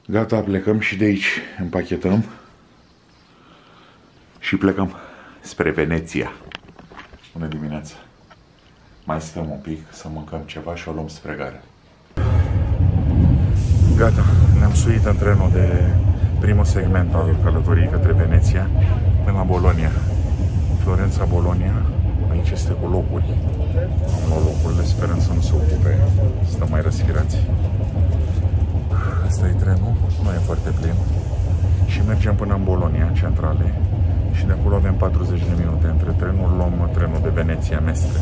Gata, plecăm și de aici împachetăm și plecăm spre Veneția. Bună dimineața! Mai stăm un pic să mâncăm ceva și o luăm spre gară. Gata, ne-am suit în trenul de primul segment al călătoriei către Veneția până la Bologna. Florența-Bologna, aici este cu locuri. Am luat locurile, sperăm să nu se ocupe, stăm mai răsfirați. Asta e trenul, nu e foarte plin. Și mergem până în Bologna, centrale. Și de acolo avem 40 de minute între trenuri, luăm trenul de Veneția, Mestre.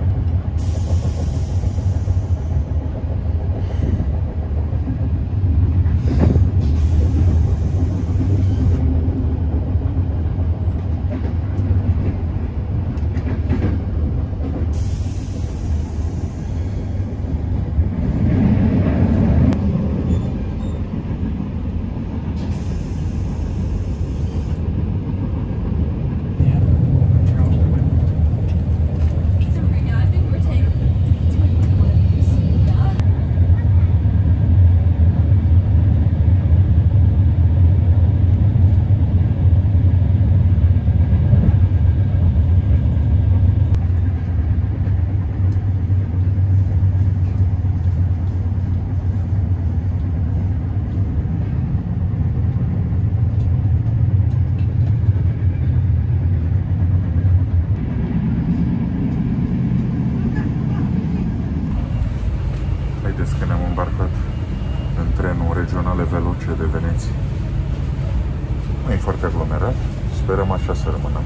Haideți că ne-am îmbarcat în trenul regionale veloce de Veneția. Nu e foarte aglomerat, sperăm așa să rămânăm.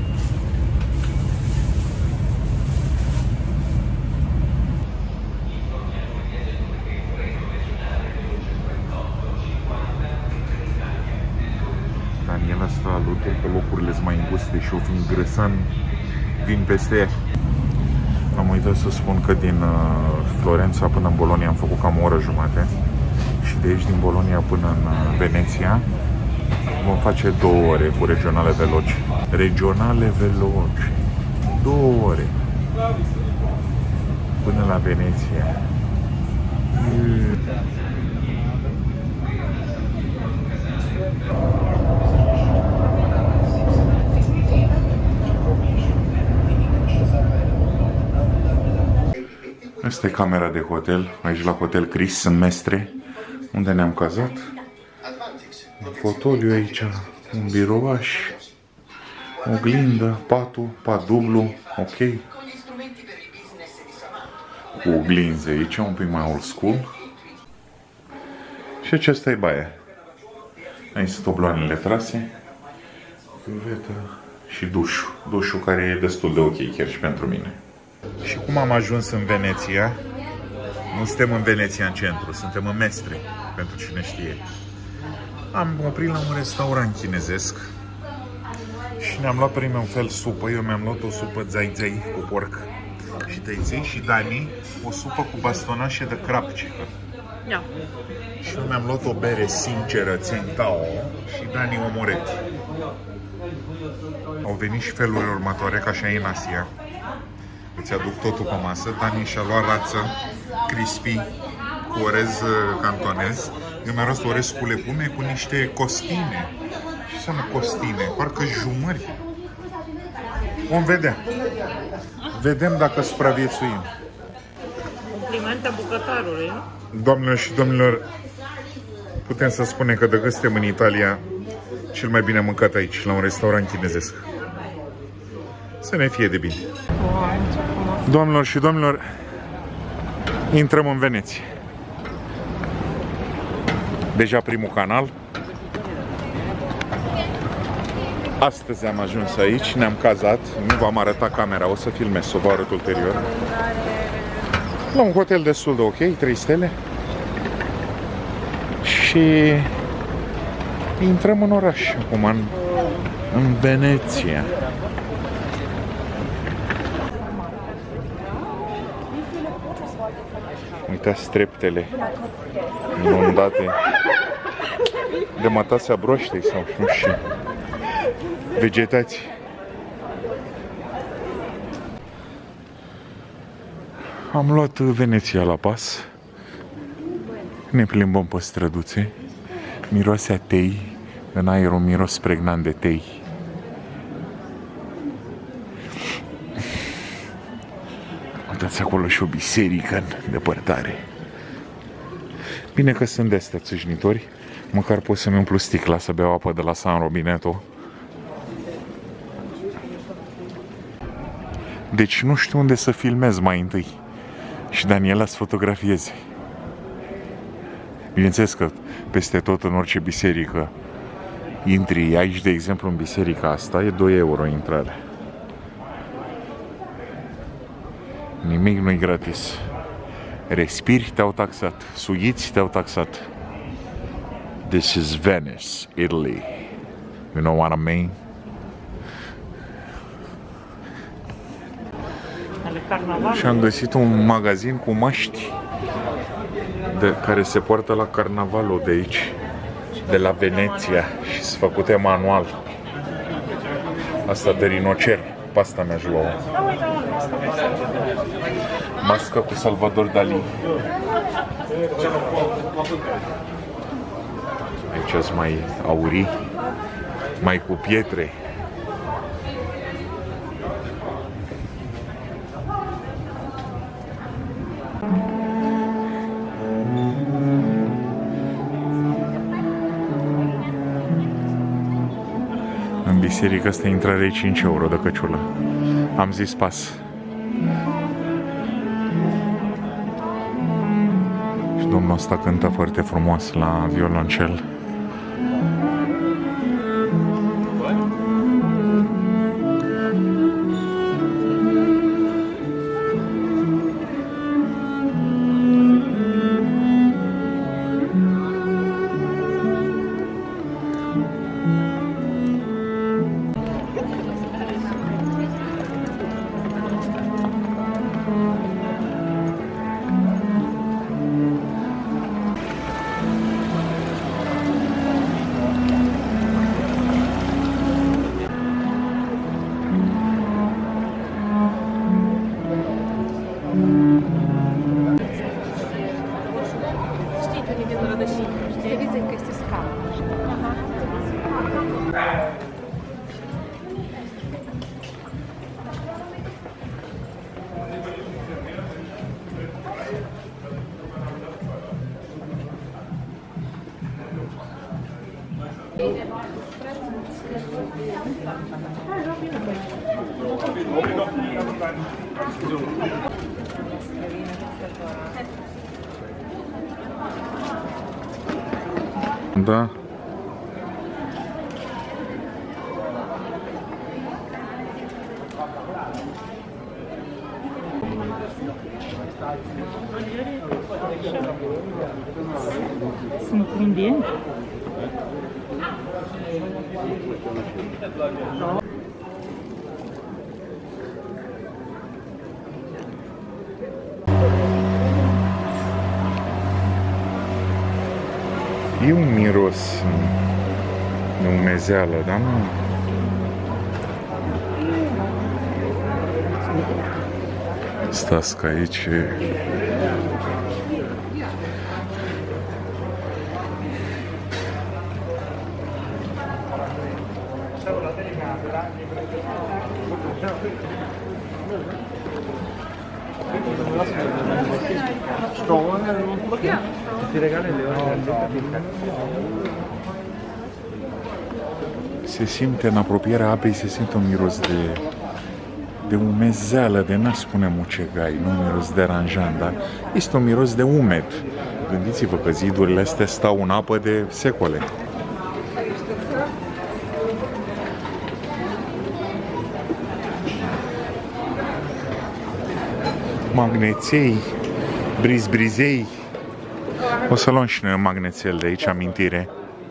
Daniel asta alută că locurile sunt mai înguste și eu fiind grăsan vin peste ea. Am uitat să spun că din Florența până în Bologna am făcut cam o oră jumate și de aici din Bologna până în Veneția vom face 2 ore cu regionale veloci. Regionale veloci. 2 ore până la Veneția. Asta e camera de hotel, aici la Hotel Chris, în Mestre, unde ne-am cazat. Un fotoliu aici, un birouaș, oglindă, patul, pat dublu, ok. Cu oglinze aici, un pic mai old school. Și aceasta e baia. Aici sunt obloanele trase, cuvetă și dușul. Dușul care e destul de ok chiar și pentru mine. Și cum am ajuns în Veneția? Nu suntem în Veneția în centru, suntem în Mestre, pentru cine știe. Am oprit la un restaurant chinezesc și ne-am luat primul fel supă. Eu mi-am luat o supă zai-zai cu porc și tăiței și Dani o supă cu bastonașe de crab chicken. Da. Și eu mi-am luat o bere sinceră, Tsingtao, și Dani omoret. Au venit și felurile următoare, ca așa e în Asia. Îți aduc totul pe masă. Dani și-a luat rață crispy cu orez cantonez. Eu mi-am luat orez cu legume cu niște costine. Ce înseamnă costine? Parcă jumări. Vom vedea. Vedem dacă supraviețuim. Complimente bucătarului, nu? Doamnelor și domnilor, putem să spunem că dacă suntem în Italia, cel mai bine mâncat aici, la un restaurant chinezesc. Să ne fie de bine. Doamnelor și domnilor, intrăm în Veneția. Deja primul canal. Astăzi am ajuns aici, ne-am cazat. Nu v-am arătat camera, o să filmez, o vă arăt ulterior. La un hotel destul de ok, 3 stele. Și intrăm în oraș, acum în Veneția. Uitați treptele inundate de mătasea broștei sau nu știu, vegetații. Am luat Veneția la pas. Ne plimbăm pe străduțe. Miroase a tei, în aer un miros pregnant de tei. Uitați acolo și o biserică în depărtare. Bine că sunt de-astea țâșnitori, măcar pot să-mi umplu sticla să beau apă de la San Robineto. Deci nu știu unde să filmez mai întâi și Daniela să fotografieze. Bineînțeles că peste tot în orice biserică intri, aici de exemplu în biserica asta e 2 euro intrare. Nimic nu-i gratis. Respiri, te-au taxat. Sughiți, te-au taxat. This is Venice, Italy. You know what I mean? Și am găsit un magazin cu măști care se poartă la carnavalul de aici, de la Veneția, și sunt făcute manual. Asta de rinocer, pe asta mi-aș lua. Mască cu Salvador Dali. Aici sunt mai aurii, mai cu pietre. În biserica asta intrare e 5 euro de căciulă. Am zis pas. Și domnul ăsta cântă foarte frumos la violoncel. Da. Sunt indieni? E un miros de umezeală, dar nu... Stați că aici... Se simte, în apropierea apei, se simte un miros de umezeală, de n-aș spune mucegai, nu un miros deranjant, dar este un miros de umed. Gândiți-vă că zidurile astea stau în apă de secole. Magneței, brizbrizei. O să luăm și noi un magnețel de aici, amintire.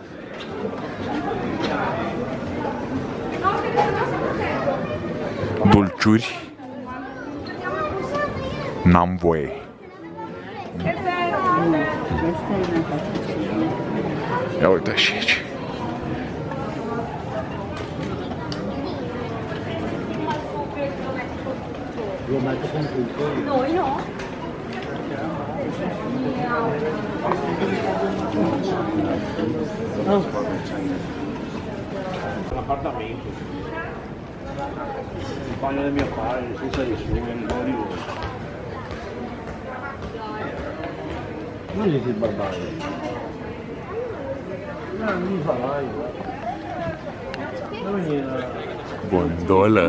Dulciuri. N-am voie. Ia uite și aici. Noi no. L'appartamento. Il bagno del mio padre, senza nessuno, non riuso. Non gli si barbare. No, non mi fa mai. Non gli... Gondolă.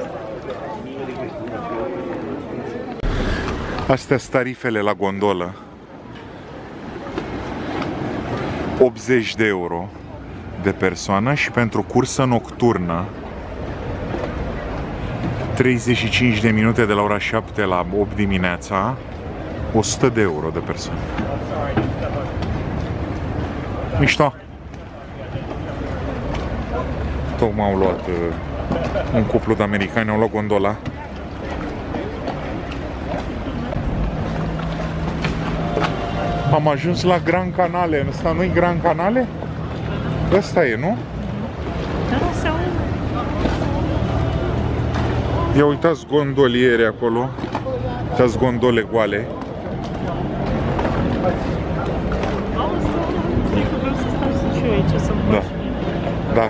Astea sunt tarifele la gondolă. 80 de euro de persoană și pentru cursă nocturnă 35 de minute de la ora 7 la 8 dimineața, 100 de euro de persoană. Mișto! Tocmai au luat un cuplu de americani, au luat gondola. Am ajuns la Gran Canale. Ăsta nu-i Gran Canale? Ăsta e, nu? Ia uitați gondoliere acolo. Uitați gondole goale. Da. Da.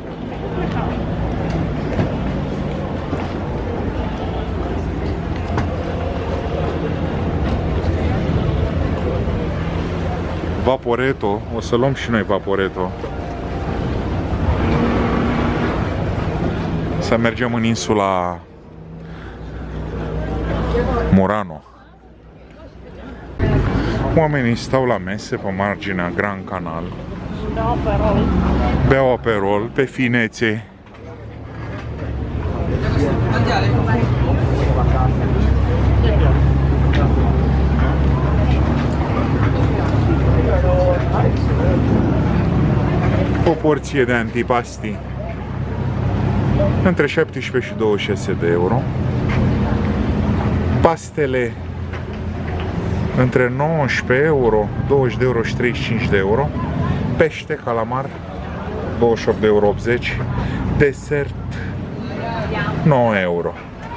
Vaporetto, o să luăm și noi Vaporetto. Să mergem în insula Murano. Oamenii stau la mese pe marginea Gran Canal. Beau aperol pe finețe. O porție de antipasti între 17 și 26 de euro. Pastele între 19 euro, 20 de euro și 35 de euro. Pește, calamar, 28 de euro 80. Desert, 9 euro.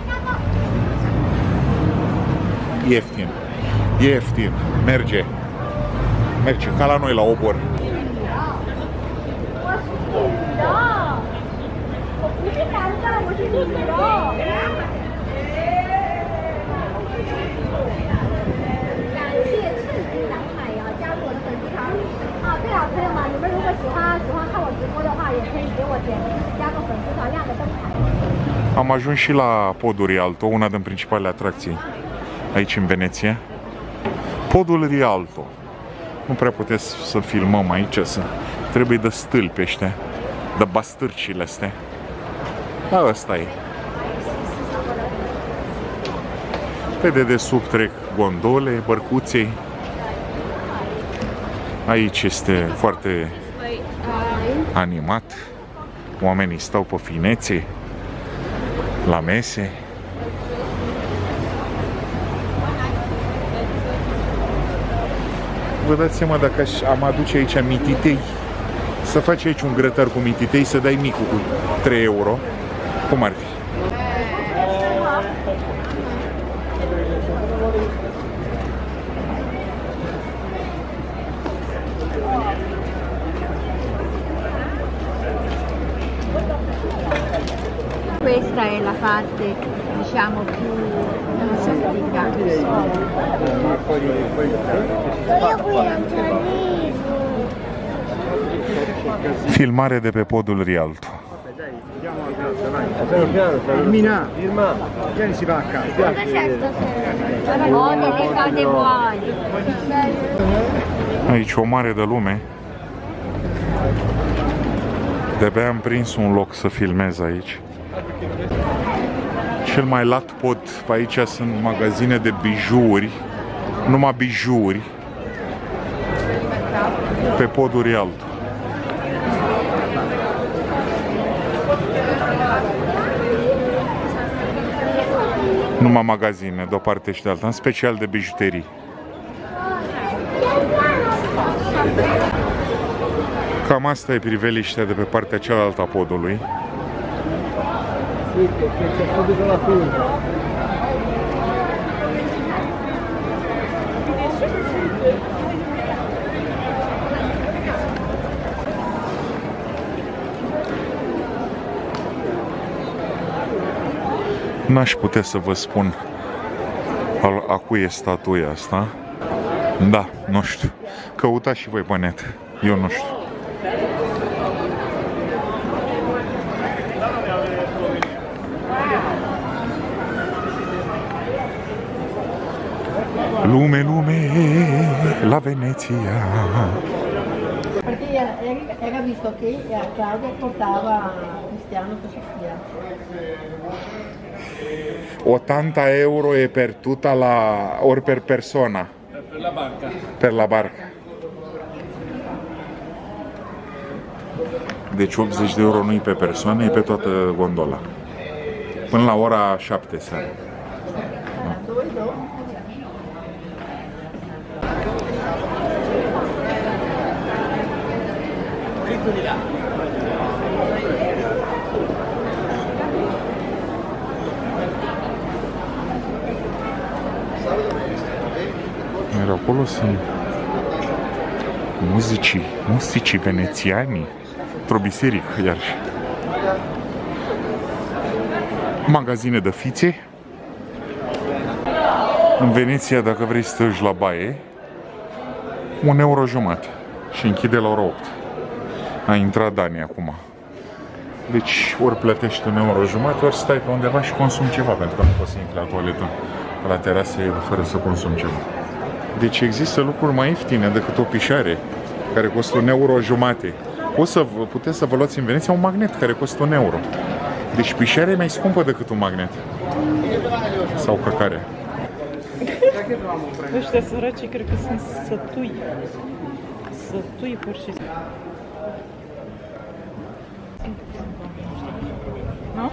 Ieftin. Ieftin. Merge. Merge ca la noi la Obor. Am ajuns și la Podul Rialto, una din principalele atracții aici în Veneția. Podul Rialto. Nu prea puteți să filmăm aici, să trebuie de stâlpi ăștia, de bastârcile astea. Da, ăsta e. Pe dedesubt trec gondole, bărcuței. Aici este foarte animat. Oamenii stau pe finețe, la mese. Vă dați seama dacă am aduce aici mititei, să faci aici un grătar cu mititei, să dai micul cu 3 euro, cum ar fi? Questa è la parte, diciamo, più rustica. Filmare de pe Podul Rialto. Firma, vieni si va a casa. Ho delle cose buone. Aici o mare de lume. De-abia am prins un loc să filmez aici. Cel mai lat pod, pe aici sunt magazine de bijouri, numai bijouri, pe Podul Rialto. Numai magazine, de o parte și de alta, în special de bijuterii. Cam asta e priveliștea de pe partea cealaltă a podului. N-aș putea să vă spun a cui e statuia asta. Da, nu știu. Căutați și voi pe net. Eu nu știu. Lume, lume, la Veneția. Perché era visto che Claudia portava Cristiano per Sofia. 80 euro e per tutta la... ori per persona? Per la barca. Per la barca. Deci 80 de euro nu-i pe persoană, e pe toată gondola. Până la ora 7 seara. Iar acolo sunt muzicii venețiani într-o biserică, iarăși. Magazine de fițe. În Veneția, dacă vrei să te duci la baie, 1,50 euro și închide la ora 8. A intrat Dani acum. Deci ori plătești 1,50 euro, ori stai pe undeva și consumi ceva, pentru că nu poți să intri la toaletă la terasă fără să consumi ceva. Deci există lucruri mai ieftine decât o pișare care costă 1,50 euro. Puteți să vă luați în Veneția un magnet care costă 1 euro. Deci pișarea e mai scumpă decât un magnet. Sau căcarea. Ăștia săraci cred că sunt sătui. Sătui pur și simplu. Nu?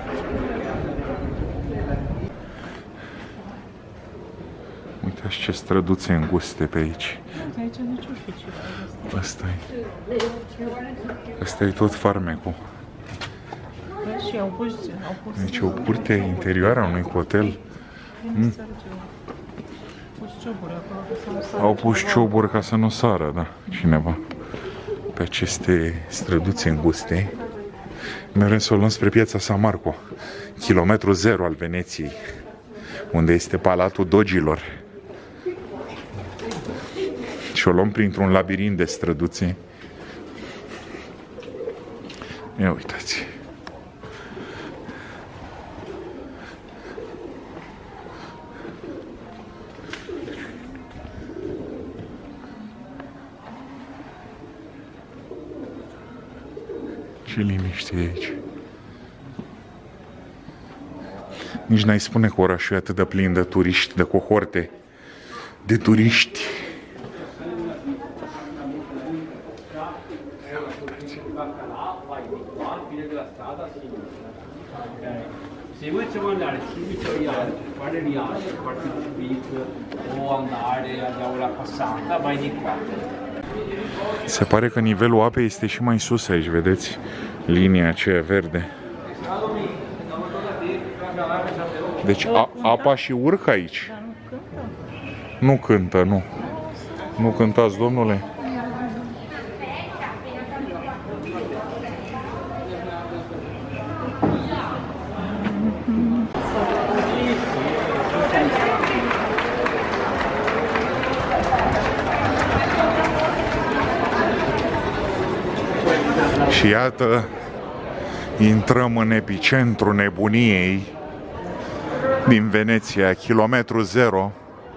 Uitați ce străduțe înguste pe aici. Aici nici nu știu ce Asta e tot farmecul. și au pus Deci o curte interioară a unui hotel. Au pus cioburi ca să nu sară, da, cineva. Pe aceste străduțe înguste. Noi vrem să o luăm spre piața San Marco, kilometru zero al Veneției, unde este Palatul Dogilor. Și o luăm printr-un labirint de străduțe. Ia uitați. Ce liniște e aici. Nici n-ai spune că orașul e atât de plin de turiști, de cohorte, de turiști. Se voi siamo andare subito a Rialto, fare Rialto, fare il beat o andare a la passata, vai di qua. Se pare că nivelul apei este și mai sus aici, vedeți? Linia aceea verde. Deci apa și urcă aici. Nu cântă, nu. Nu cântați, domnule? Și iată, intrăm în epicentru nebuniei din Veneția, kilometru zero,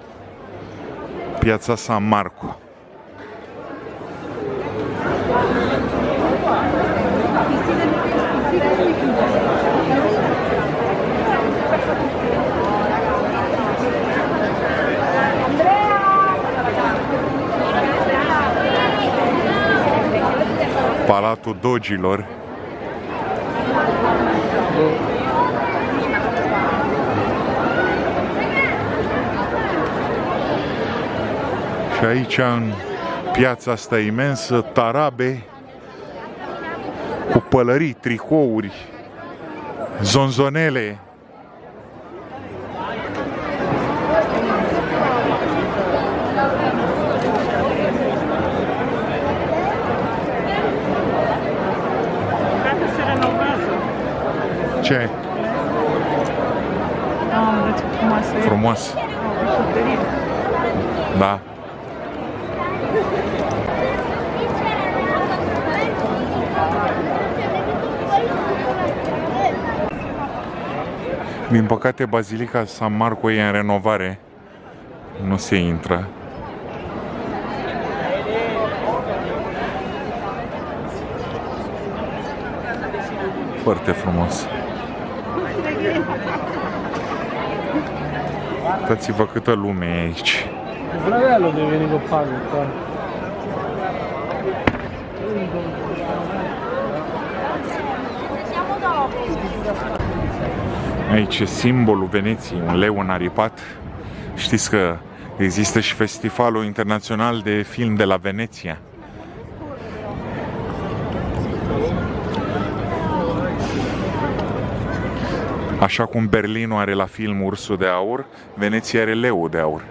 piața San Marco. Palatul Dogilor. Și aici, în piața asta imensă, tarabe cu pălării, tricouri, zonzonele. Se renovează. Ce? frumos. Da. Din păcate, Bazilica San Marco e în renovare. Nu se intră. Foarte frumos. Uitați-vă câtă lume e aici. Fratello deve venire con Paolo qua. Aici e simbolul Veneției, un leu înaripat. Știți că există și Festivalul Internațional de Film de la Veneția. Așa cum Berlinul are la film Ursul de Aur, Veneția are Leul de Aur.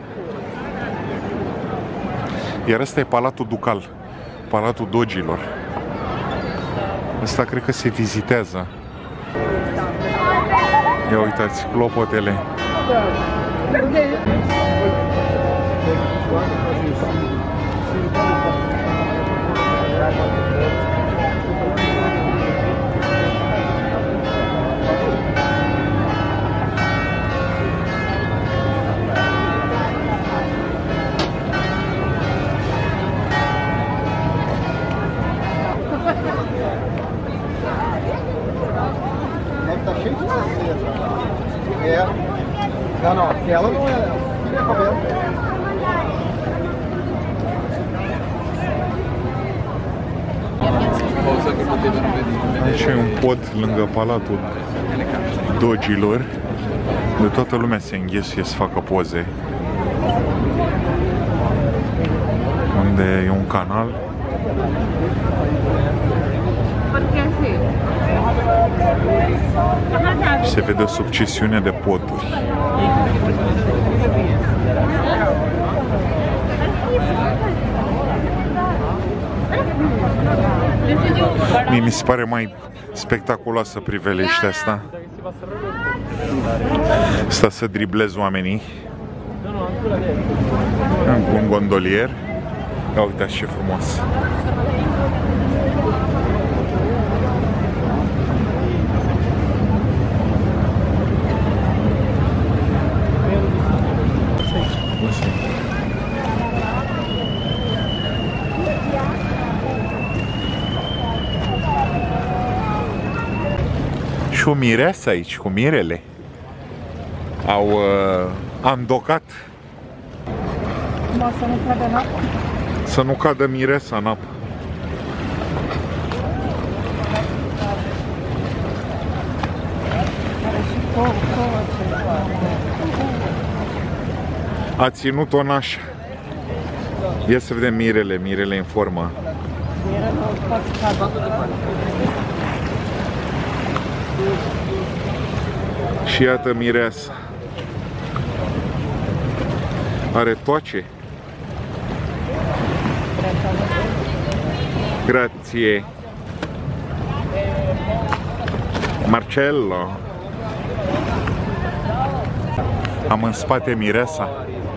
Iar ăsta e Palatul Ducal, Palatul Dogilor. Ăsta cred că se vizitează. Ia uitați, clopotele. Não, não, aquela não é. Aici e un pod lângă Palatul Dogilor, de toată lumea se înghesuie să facă poze. Unde e un canal. Se vede o succesiune de poduri. Mie mi se pare mai spectaculoasă priveliștea asta. Asta să driblez oamenii. Cu un gondolier. Ia uitați ce frumos. Și o mireasă aici, cu mirele. Au andocat. Să nu cadă în apă. Să nu cadă mireasa în apă. A ținut-o nașa. Ia să vedem mirele în formă. Și iată mireasa. Are toace. Grazie. Marcello. Am în spate mireasa.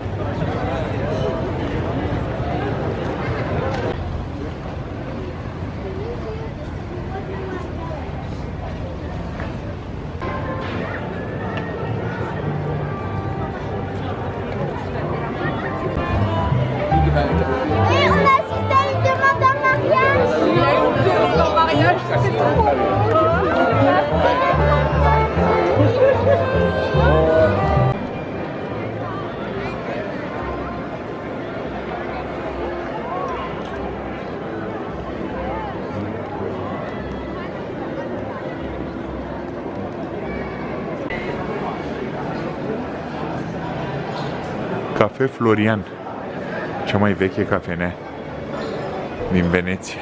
Cafe Florian, cea mai veche cafenea din Veneția.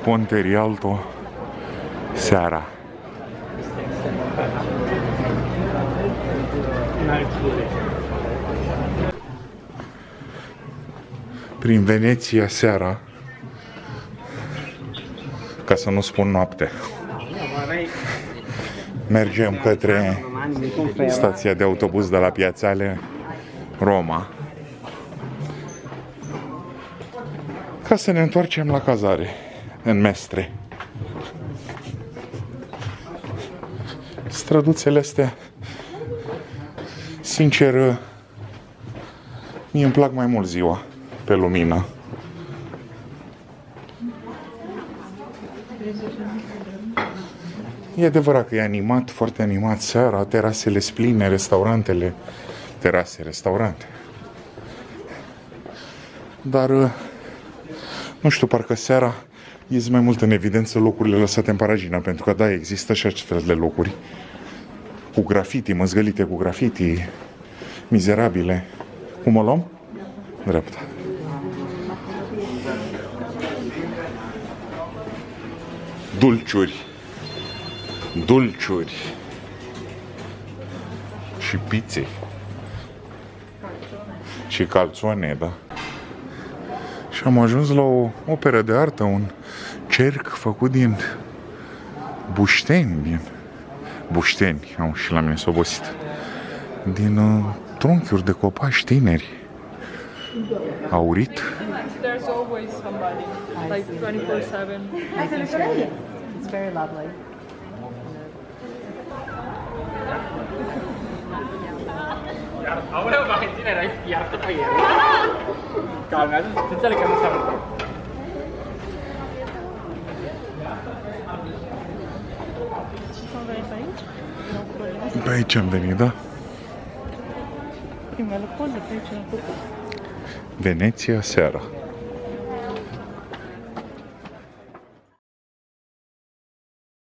Ponte Rialto seara. Prin Veneția seara, ca să nu spun noapte. Mergem către stația de autobuz de la Piațale Roma, ca să ne întoarcem la cazare în Mestre. Străduțele astea, sincer, mie îmi plac mai mult ziua pe lumină. E adevărat că e animat, foarte animat seara, terasele pline, restaurantele, terase, restaurante. Dar, nu știu, parcă seara ies mai mult în evidență locurile lăsate în paragină, pentru că da, există și astfel de locuri cu grafiti, măzgălite cu grafiti, mizerabile. Cum o luăm? Dreapta. Dulciuri. Dulciuri. Și pizze. Și calțone, da. Și am ajuns la o operă de artă, un cerc făcut din bușteni, și la mine s-a obosit, din trunchiuri de copaci tineri, aurit. There's always somebody, like 24/7. It's very lovely. Ahora Valentina era infiartă pe el. Calmează, tu înțelegi că nu s-a văzut. Pe aici am venit, da? Primele poze pe aici, în Veneția seara.